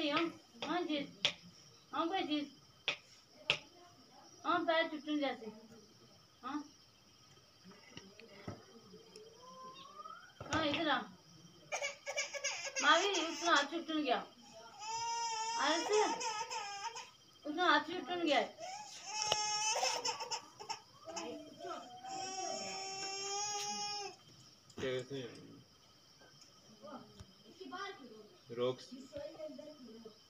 जी हाँ जी हाँ भाई जी हाँ पैर टूटने जैसे हाँ हाँ इधर आ मावी उसका हाथ टूट गया अरे से उसका हाथ टूट गया कैसे रॉक्स